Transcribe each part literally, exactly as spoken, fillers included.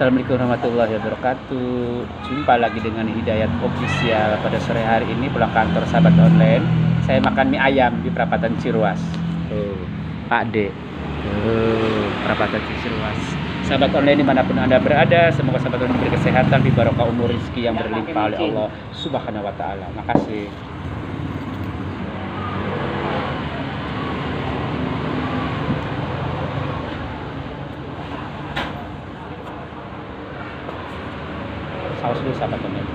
Assalamualaikum warahmatullahi wabarakatuh. Jumpa lagi dengan Hidayat Official. Pada sore hari ini pulang kantor sahabat online, saya makan mie ayam di perapatan Ciruas. Oh, Pak D. Oh, perapatan Ciruas. Sahabat online dimanapun Anda berada, semoga sahabat online diberi kesehatan, barokah umur rezeki yang berlimpah oleh Allah Subhanahu wa taala. Makasih. Saus dulu sahabat teman.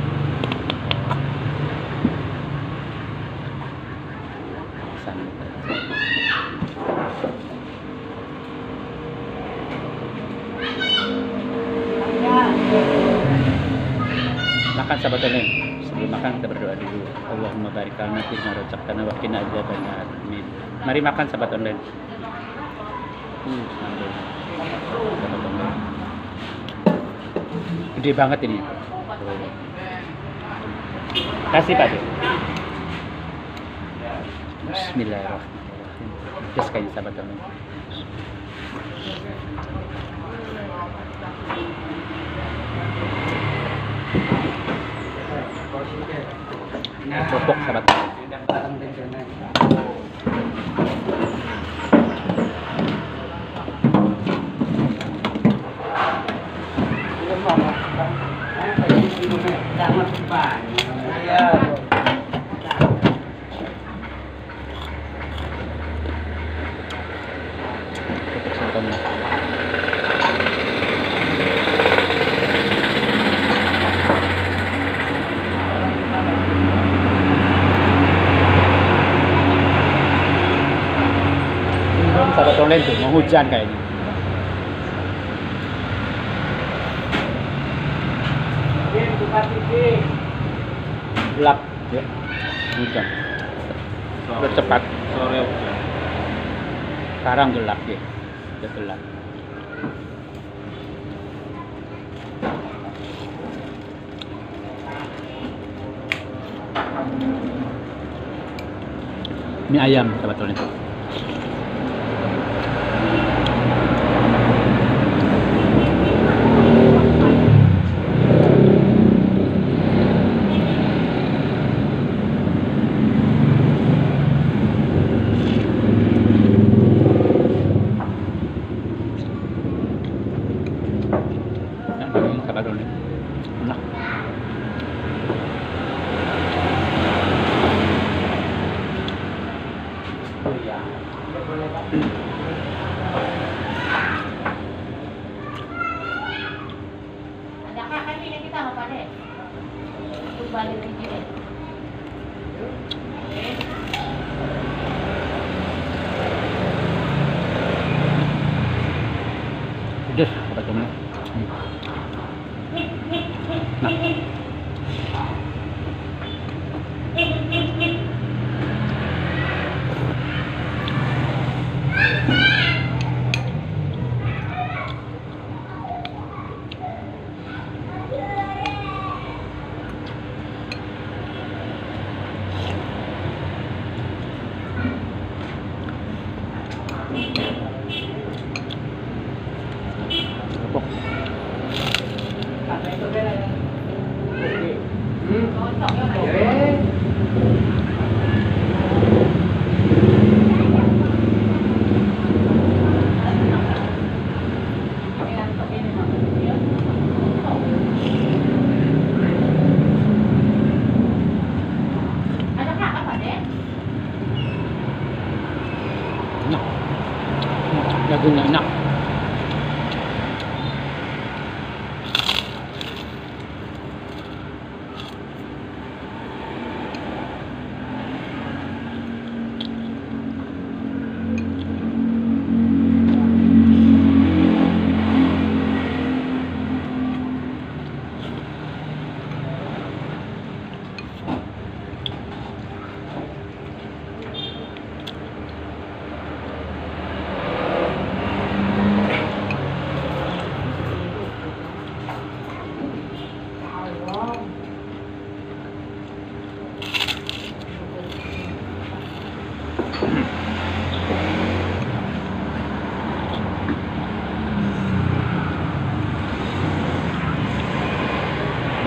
Makan sahabat teman. Sebelum makan kita berdoa dulu. Allahumma barik lana fi ma razaqtana wa qina adzabannar. Amin. Mari makan sahabat online. Hmm, sahabat online. Gede banget ini. Kasih Pak. Bismillahirrahmanirrahim. Pedas kayaknya sahabat teman. Cocok sahabat teman. Sahabat online tuh mau hujan kayaknya. Gelap ya, hujan. Udah cepat. Sore hujan. Sekarang gelap ya, udah gelap. Mie ayam sahabat online. Enak. Ada kakak ini kita apa deh? Untuk balik tinggi deh. Pedas sahabat teman. Nah. Dagingnya enak.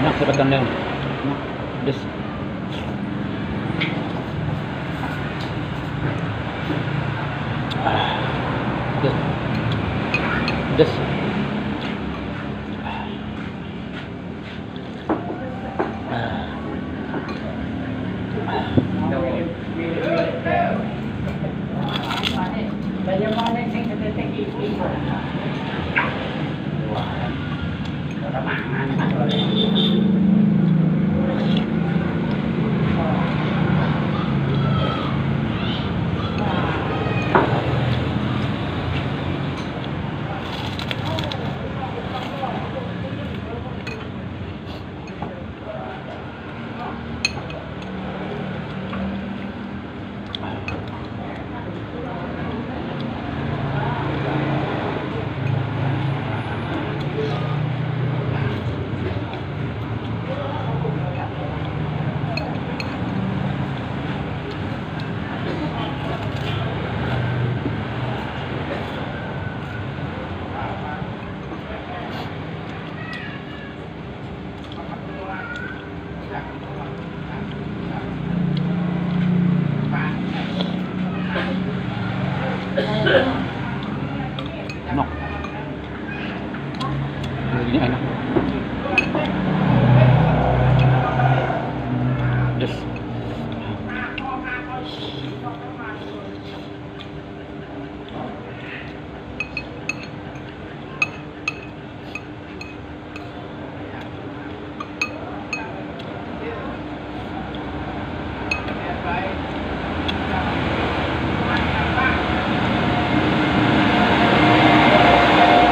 Enak dapat kandang. Enak. Des. Ah. Des. Des. Enak. Dagingnya enak. Des.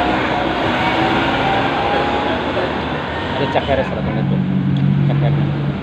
Ada cakeres atau itu? Cakeres.